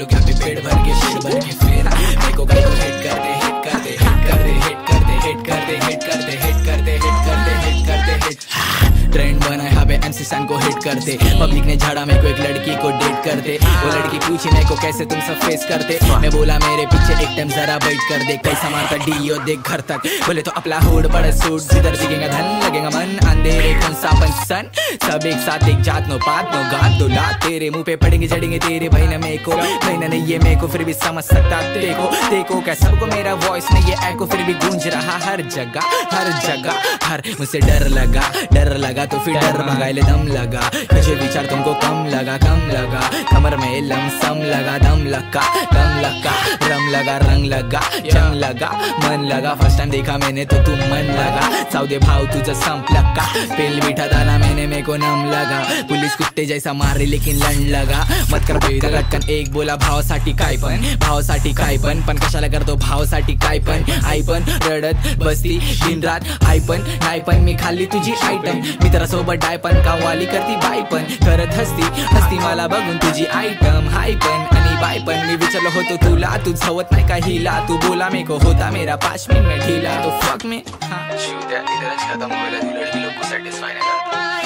क्या पे पेड़ भर के शेर भर के फिर मेरे को कहीं को हिट कर दे हिट कर दे हिट कर दे हिट कर दे हिट कर दे हिट कर दे हिट कर दे हिट कर दे हिट कर दे हिट ट्रेंड बना यहाँ पे MC सन को हिट करते पब्लिक ने झाड़ा मेरे को एक लड़की को डेट करते वो लड़की पूछी मेरे को कैसे तुम सब फेस करते मैं बोला मेरे पीछे एक टाइम जरा वेट कर दे कैसा मारता डीओ देख घर तक बोले तो अपना हुड बड़ा सूट जिधर दिखेगा धन लगेगा मन अंधेरे कौन सा सन सब एक साथ एक जात नो पात नो गात दो लात तेरे मुंह पे पड़ेंगे चढ़ेंगे तेरे भाई ना मेरे को भाई ना नहीं ये मेरे को फिर भी समझ सकता देखो देखो क्या सबको मेरा वॉइस नहीं ये एको फिर भी गूंज रहा हर जगह हर मुझसे डर लगा तो फिर डर मंगाए दम लगा मुझे विचार तुमको कम लगा कमर में लमसम लगा दम लगा रम लगा रंग लगा जंग लगा मन लगा फर्स्ट टाइम देखा मैंने तो तुम मन लगा सौदे भाव तुझा संप लगा पेल मीठा दाना मैंने मेरे को नम लगा पुलिस कुत्ते जैसा मार रही लेकिन लंड लगा मत कर लटकन एक बोला भावासाठी काय पण कशाला करतो भावासाठी काय पण आई पण रडत बसती दिन रात आई पण नाही पण मी खाल्ली तुझी आयटम मित्रासोबत डाय पण कामवाली करती बाई पण करत हसती मला बघून तुझी आयटम हाय पण आणि बाय पण मी विचारलं होतो तुला तू झवत नाही का हिला तू बोला मेरे को होता मेरा 5 मिनट में ढीला तो फक में इधर खत्म हो गया लड़की लोग को सेटिस्फाई नहीं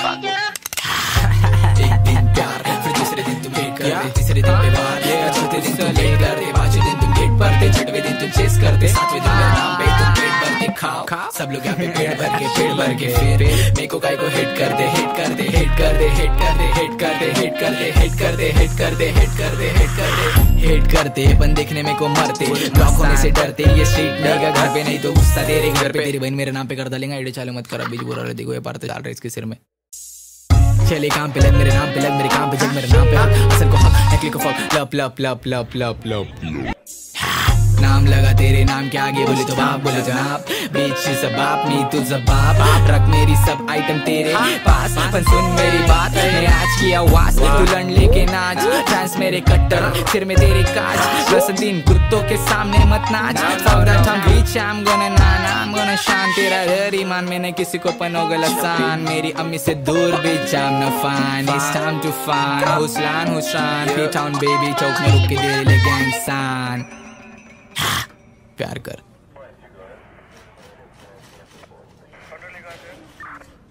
करता एक दिन प्यार फिर दूसरे दिन तुम भेंट करते तीसरे दिन पे बाहर चौथे दिन तुम लेट करते पांचवें दिन तुम गेट पढ़ते छठवें दिन तुम चेस करते सातवें दिन मेरे नाम पे तुम पेट भर के खाओ सब लोग यहाँ पे पेट भर के फिर मेरे को काय को हिट कर दे हिट कर दे हिट कर दे हिट कर दे हिट कर दे हिट कर दे हिट कर दे हिट कर दे हिट कर दे हिट कर दे हिट करते अपन देखने में को मरते ब्लॉक होने से डरते ये स्ट्रीट नहीं घर पे नहीं तो गुस्सा तेरे घर पे तेरी बहन मेरे नाम पे कर डालेंगे आइडिया चालू मत कर अभी बुरा देखो ये पार्ट डाल रहे इसके सिर में चले काम पे लग मेरे नाम पे लग मेरे काम पे जग मेरे नाम पे असल को हक नकली को फक लप लप लप लप लप लप नाम लगा तेरे नाम के आगे बोले तो बाप बोले जनाब बीच सब बाप नी तू जबाब रख मेरी सब आइटम तेरे पास पर सुन मेरी बात मैं आज की आवाज तू लड़ लेके नाच चांस मेरे कट्टर सिर में तेरे काज बस दिन कुत्तों के सामने मत नाच सावधान हम बीच I'm gonna Nana I'm gonna शान तेरा डर ईमान मैंने किसी को पनोगे लसान मेरी अम्मी से दूर भी I'm no fun it's time to fun हुसलान P-Town baby चौक में रुक के दे ले गैंगसान प्यार कर